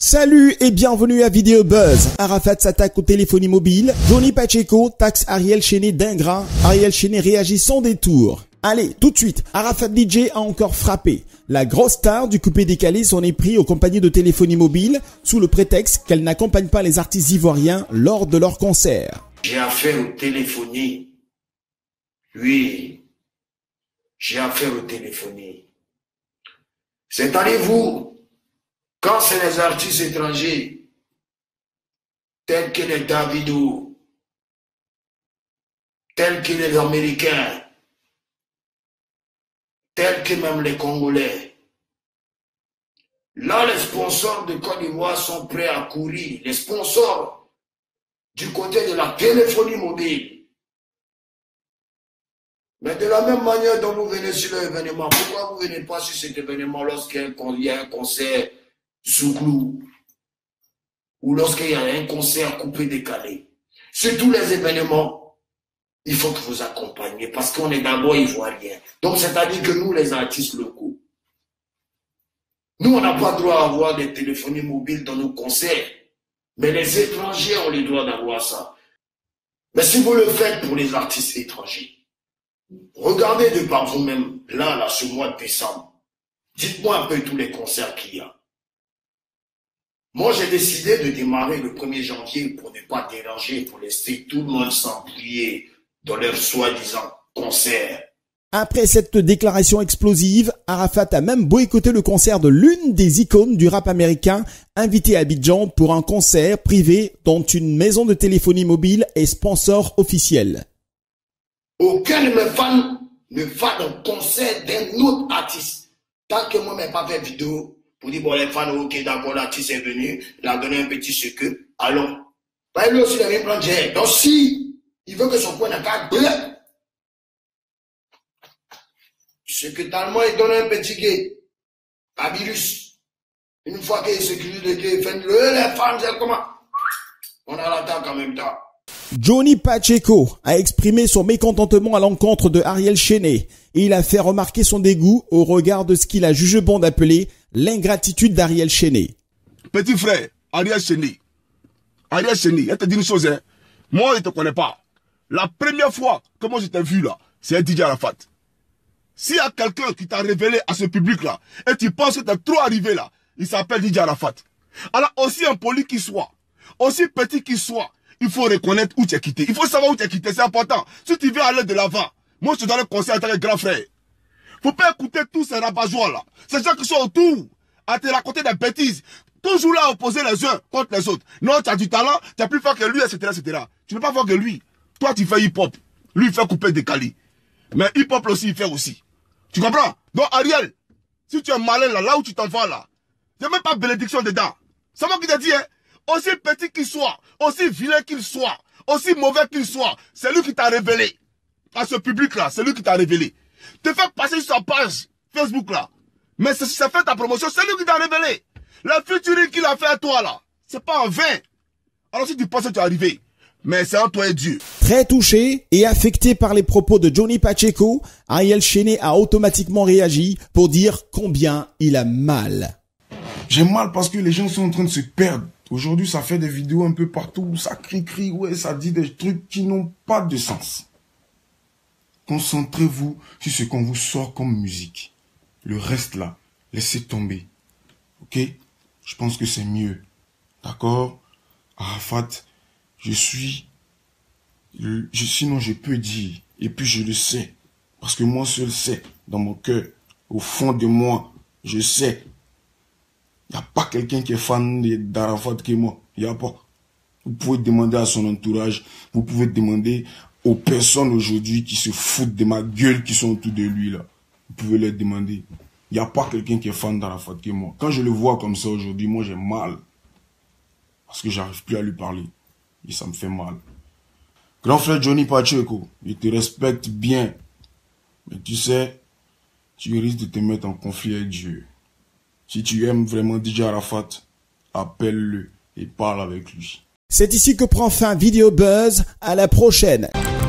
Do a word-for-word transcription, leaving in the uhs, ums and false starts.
Salut et bienvenue à Vidéo Buzz. Arafat s'attaque aux téléphonie mobile. Johnny Pacheco taxe Ariel Cheney d'ingrat. Ariel Cheney réagit sans détour. Allez, tout de suite, Arafat D J a encore frappé. La grosse star du coupé-décalé s'en est pris aux compagnies de téléphonie mobile sous le prétexte qu'elles n'accompagnent pas les artistes ivoiriens lors de leurs concerts. J'ai affaire aux téléphonies. Oui, j'ai affaire aux téléphonies. C'est-à-dire vous, quand c'est les artistes étrangers, tels que les Davido, tels que les Américains, tels que même les Congolais, là les sponsors de Côte d'Ivoire sont prêts à courir. Les sponsors du côté de la téléphonie mobile. Mais de la même manière dont vous venez sur l'événement, pourquoi vous ne venez pas sur cet événement lorsqu'il y a un concert Zouglou, ou lorsqu'il y a un concert coupé décalé? Sur tous les événements, il faut que vous accompagniez parce qu'on est d'abord ivoiriens. Donc c'est-à-dire que nous, les artistes locaux, nous on n'a pas droit à avoir des téléphonies mobiles dans nos concerts, mais les étrangers ont le droit d'avoir ça. Mais si vous le faites pour les artistes étrangers, regardez de par vous-même, là, là, ce mois de décembre, dites-moi un peu tous les concerts qu'il y a. Moi, j'ai décidé de démarrer le premier janvier pour ne pas déranger, pour laisser tout le monde s'embrouiller dans leur soi-disant concert. Après cette déclaration explosive, Arafat a même boycotté le concert de l'une des icônes du rap américain, invité à Abidjan pour un concert privé dont une maison de téléphonie mobile est sponsor officiel. Aucun de mes fans ne va dans le concert d'un autre artiste. Tant que moi, je n'ai pas fait vidéo pour dire, bon, les fans, ok, d'accord, l'artiste est venu, il a donné un petit secret, allons. Bah, lui aussi, il a même prendre cher. Donc, si il veut que son coin n'a pas de secrétairement, il donne un petit gay, à virus. Une fois qu'il s'occupe de gay, il fait le, les fans, c'est comment? On a l'attaque en même temps. Johnny Pacheco a exprimé son mécontentement à l'encontre de Ariel Cheney et il a fait remarquer son dégoût au regard de ce qu'il a jugé bon d'appeler l'ingratitude d'Ariel Cheney. Petit frère, Ariel Cheney. Ariel Cheney, je te dis une chose, hein. Moi, je ne te connais pas. La première fois que moi je t'ai vu là, c'est D J Arafat. S'il y a quelqu'un qui t'a révélé à ce public-là, et tu penses que tu es trop arrivé là, il s'appelle D J Arafat. Alors, aussi impoli qu'il soit, aussi petit qu'il soit, il faut reconnaître où tu es quitté. Il faut savoir où tu es quitté, c'est important. Si tu veux aller de l'avant, moi je te donne un conseil en tant que grand frère. Faut pas écouter tous ces rabat-joie là. Ces gens qui sont autour à te raconter des bêtises. Toujours là à opposer les uns contre les autres. Non, tu as du talent, tu as plus fort que lui, et cetera, et cetera. Tu n'es pas fort que lui. Toi, tu fais hip-hop. Lui, il fait couper décalé. Mais hip-hop aussi, il fait aussi. Tu comprends? Donc, Ariel, si tu es malin là, là où tu t'en vas là, il n'y a même pas bénédiction dedans. C'est moi qui te dis, hein. Aussi petit qu'il soit, aussi vilain qu'il soit, aussi mauvais qu'il soit, c'est lui qui t'a révélé. À ce public-là, c'est lui qui t'a révélé. Te fait passer sur sa page Facebook là. Mais c'est fait ta promotion, c'est lui qui t'a révélé. La future qu'il a fait à toi là, c'est pas en vain. Alors si tu penses que tu es arrivé, mais c'est en toi et Dieu. Très touché et affecté par les propos de Johnny Pacheco, Ariel Cheney a automatiquement réagi pour dire combien il a mal. J'ai mal parce que les gens sont en train de se perdre. Aujourd'hui, ça fait des vidéos un peu partout, ça crie, crie, ouais, ça dit des trucs qui n'ont pas de sens. Concentrez-vous sur ce qu'on vous sort comme musique. Le reste là, laissez tomber. Ok? Je pense que c'est mieux. D'accord? Arafat, je suis... Je, sinon, je peux dire, et puis je le sais. Parce que moi seul sais, dans mon cœur, au fond de moi, je sais. Il n'y a pas quelqu'un qui est fan d'Arafat que moi. Il n'y a pas. Vous pouvez demander à son entourage. Vous pouvez demander aux personnes aujourd'hui qui se foutent de ma gueule qui sont autour de lui là. Vous pouvez leur demander. Il n'y a pas quelqu'un qui est fan d'Arafat que moi. Quand je le vois comme ça aujourd'hui, moi j'ai mal. Parce que j'arrive plus à lui parler. Et ça me fait mal. Grand frère Johnny Pacheco, je te respecte bien. Mais tu sais, tu risques de te mettre en conflit avec Dieu. Si tu aimes vraiment D J Arafat, appelle-le et parle avec lui. C'est ici que prend fin Vidéo Buzz. À la prochaine.